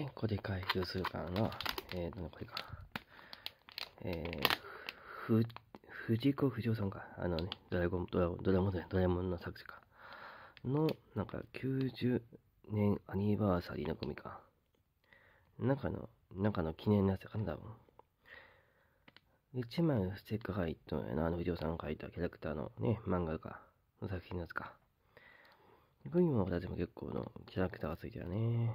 これ開封するからな。これか。藤子不二雄さんか。ドラえもんの作者か。の、なんか90年アニバーサリーのグミか。中の記念のやつかな、多分。1枚のステッカーが入っとんやな。藤尾さんが描いたキャラクターのね、漫画か。の作品のやつか。グミも私も結構のキャラクターがついてるね。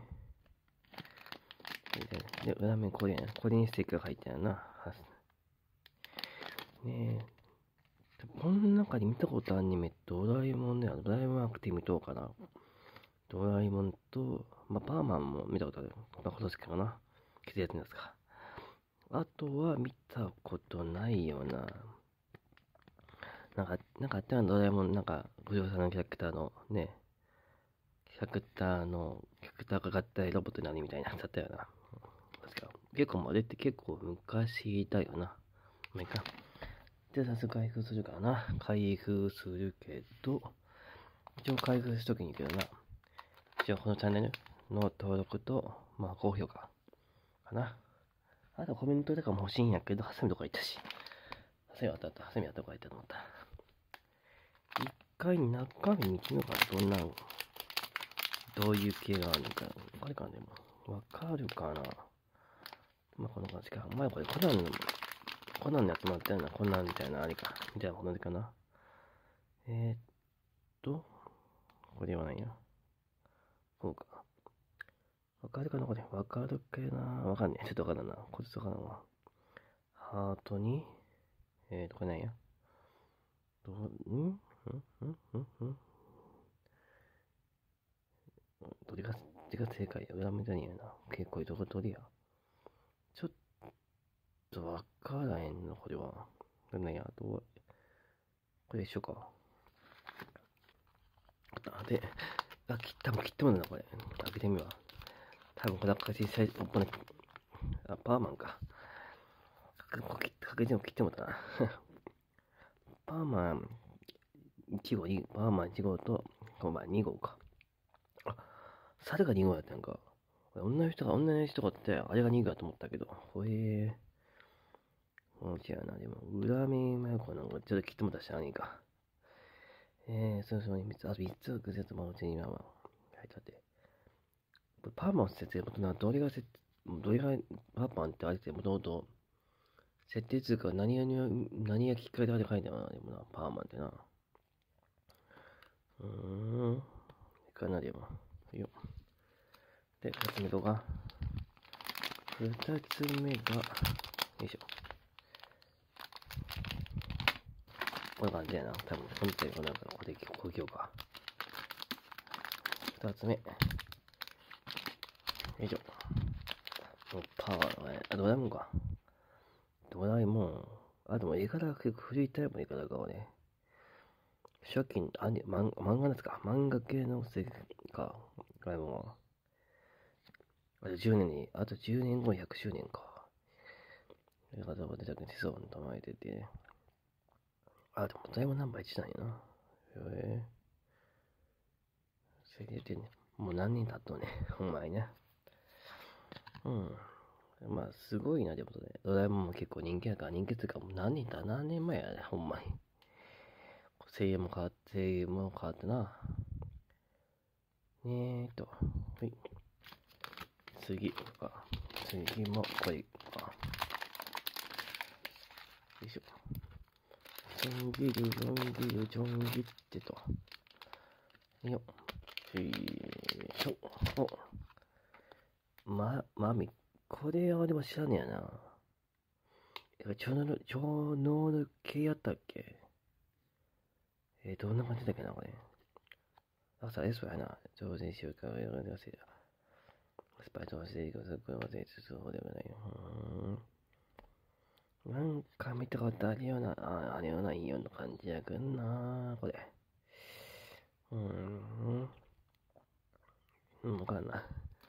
で、裏面これやな。これにステッカーが入ってるな。ねえ。この中に見たことあるアニメ、ドラえもんね。ドラえもんアクティブどうかな。ドラえもんと、パーマンも見たことある。今年かな。季節のやつか。あとは見たことないよな。なんかあったらドラえもん、不良さんのキャラクターのね、キャラクターが合体ロボットになるみたいなやつだったよな。確か。結構あれって結構昔だよな。まあいいか。で、早速開封するからな。開封するけど、一応開封するときに言うけどな。一応このチャンネルの登録と、高評価かな。あとコメントとかも欲しいんやけど、ハサミとか言ったし。ハサミあった。ハサミあったとか言ったと思った。一回中身見てみようかな。どういう系があるのか。あれかな、でも。わかるかな。この感じか。これコナンのやつもあったよな。コナンみたいなあれか。みたいな同じかな。これではないよ。こうか。わかるかなこれ。わかるかなわかんねえ。ちょっとわからんな。これちょっとわからんわ。ハートに、これなんや。どれが正解や。裏目じゃねえやな。結構どれや。ちょっとわからへんの、これは。これなんや。これ一緒か。で、多分切ってもらうな、これ。開けてみよう。多分これパーマンか。確実に切ってもらったな。パーマン1号、パーマン1号と、2号か。猿が2号やったんか。女の人がって、あれが2号やと思ったけど。もう違うな。でも、裏面マヨコなんかちょっと切ってもらったし、何か。そう、3つぐずつもうちに今は書いてあって。パーマン設定、どれがパーマンってあれってもともと、設定通貨何がきっかけであれ書いてあるな、でもな、パーマンってな。かな、でも。よ。で、2つ目が、よいしょ。こんな感じやな。多分、本当にこれ、こうか。2つ目。よいしょ。パワーね。ドラえもんか。ドラえもん。でも絵柄が結構古いタイプの絵柄がね。初期、漫画ですか。漫画系の世界か。ドラえもんは。あと10年後100周年か。絵柄が出たくてそう名前出て。でもドラえもんナンバー1なんやな。それで言ってね。もう何年経っとね。ほんまにね。すごいな、でもね。ドラえもんも結構人気やから、人気っていうか、もう何年前やね、ほんまに。声優も変わってな。はい。次もこれか。よいしょ。ちょんぎってと。よいしょ。これはでも知らねえやな。超能力系やったっけ？どんな感じだっけな、これ。そうやな。挑戦しようか、スパイとしていくこれは全然そうでもないよ。なんか見たことあるような、あるようないような感じやくんな、これ。わかんない。よ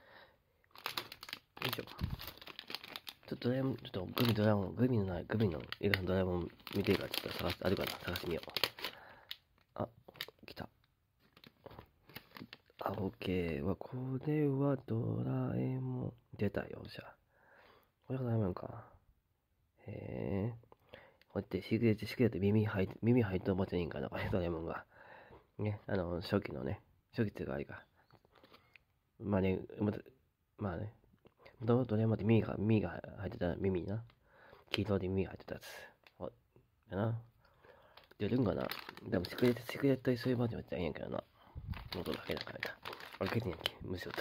いしょ。ちょっとグミの映画のドラえもん見てるから、ちょっと探してみよう。来た。 あ、OK は、これはドラえもん。出たよ、じゃあ。これがドラえもんか。へえ。こうやってシグレット耳入っておばちゃんいいんかな、これドラえもんが。ね、初期のね、初期っていうかあれか。まあね、まあね、ドラえもんって耳が入ってた耳な。黄色で耳が入ってたやつ。お、やな。出るんかな。でもシクレットそういうバージョンやったらいいんやけどな。元だけだからな。あれ、けてんやっけ無視だった。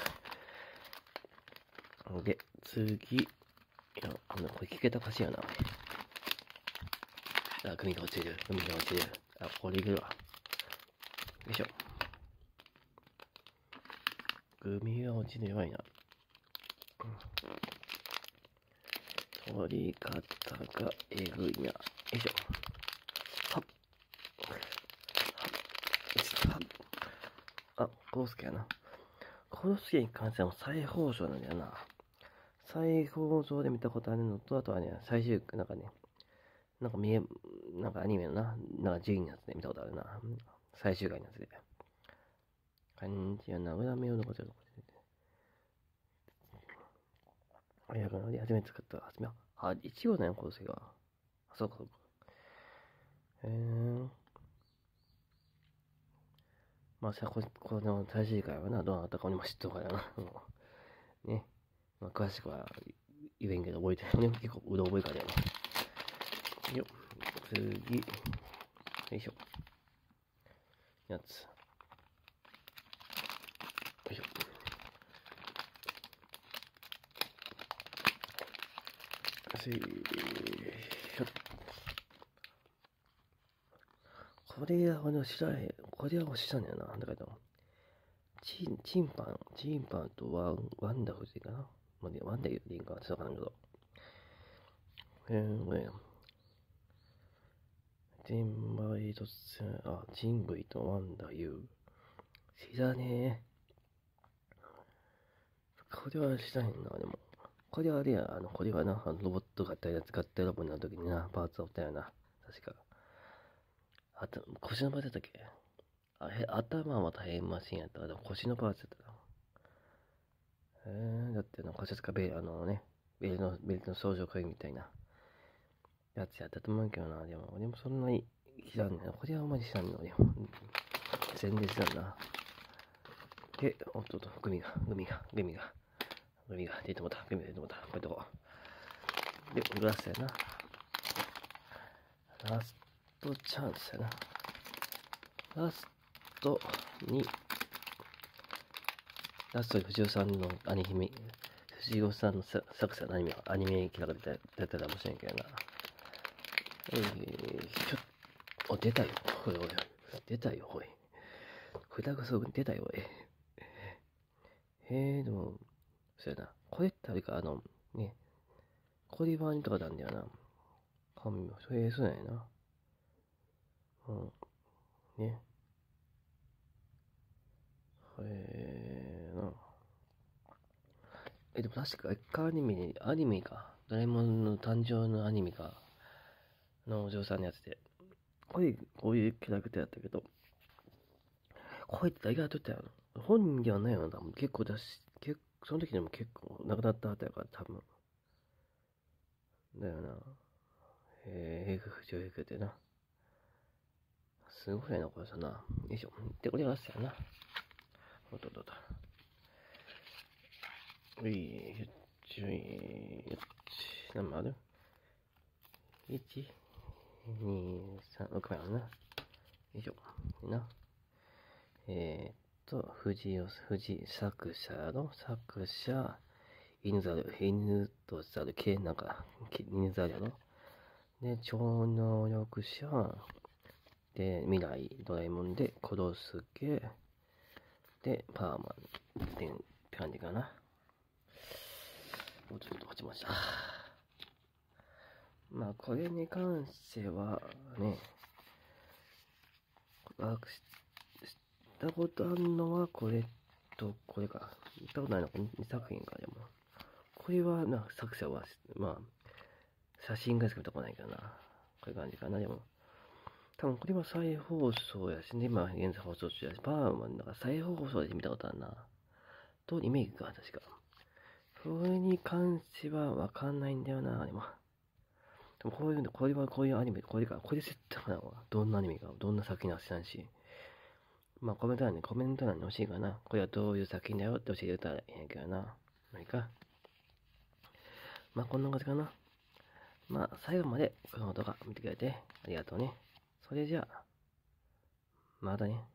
で、次。いや、これ聞けたかしやな。あ、グミが落ちる。あ、これいるわ。よいしょ。グミが落ちる弱いな。取り方がえぐいな。よいしょ。はっ。はっ。あ、コースケやな。コースケに関しては再放送なんだよな。再放送で見たことあるのと、あとはね、最終、なんかね、なんかアニメのな、なんか順位のやつで見たことあるな。最終回のやつで。感じやな、裏目を残せるとこで。あやがので初めて作った。あ、1号だよ、コースケが。あ、そうかそうか。まあさ、この最終回はな、どうなったかにも知っとるからな。ね。まあ、詳しくは言えんけど、覚えてるね。結構、うろ覚えからやな。よっ。次。よいしょ。やつ。よいしょ。これは俺知らへん。これは知らんやな。だけど、チンパンとワンダフルでいいかな。まあ、ワンダフルでいいんか。ちょっとわからんけど。これ。人類とワンダユー。知らねえ。これは知らへんな、でも。これはあれや、これはな、ロボット合体ロボになるときにな、パーツを打ったよな。確か。腰のパーツだったっけ。頭はまたヘインマシンやったから、腰のパーツやったな。だって腰とかベルの相乗回みたいなやつやったと思うけどな。でもそんなに知らんねん。これはあんまり知らんの。でも、全然知らんな。で、おっと、グミが、出てもた。こういうとこ。で、グラスやな。ラストチャンスやな。ラストに藤尾さんの藤尾さんの作者のアニメ企画でやったかもしれんけどな。出たよ。おい。出たよ、おい。フラグソグ出たよ、おい。でも、そうやな。これってあれか、ね、コリバーニとかなんだよな。本名、そうやな。ね。でも確かアニメか。ドラえもんの誕生のアニメか。お嬢さんのやつで。こういうキャラクターやったけど、声って誰がやっとったやろ。本人ではないよな、多分。その時でも結構亡くなった後やから、多分。だよな。FF ってな。すごいな、これさな。よいしょ。で、これがラストやな。おっと。何もある ?1、2、3、6枚あるな。よいしょ。な。作者、犬と猿、犬猿やろ。で、超能力者、で、未来、ドラえもんで、コロスケ、で、パーマンって感じかな。もうちょっと落ちました。まあ、これに関しては、ね、知ったことあるのは、これと、これか。知ったことないのは、2作品か、でも。これは作者は、まあ、写真がしか見たことないけどな。こういう感じかな、でも。 多分これは再放送やしね、今現在放送中やし、パーマンだから再放送で見たことあるな。と、リメイクか、確か。それに関してはわかんないんだよな、でも。でもこういうの、これはこういうアニメ、これか、これ絶対かな。どんなアニメか、どんな作品か知らんし。まあコメント欄に欲しいかな。これはどういう作品だよって教えてくれたらいいんやけどな。まあいいか。まあこんな感じかな。まあ最後までこの動画見てくれてありがとうね。それじゃあ、またね。